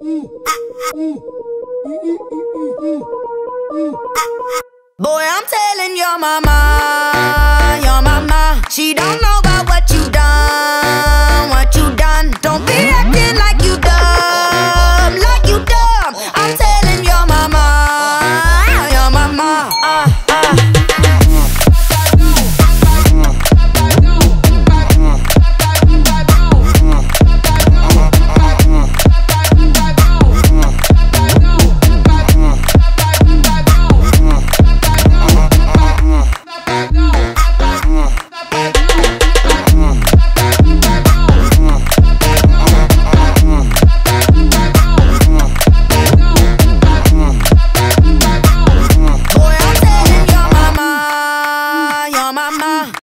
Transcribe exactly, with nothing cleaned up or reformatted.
Boy, I'm telling your mama, your mama, she don't know about what you done, what you done. Don't be acting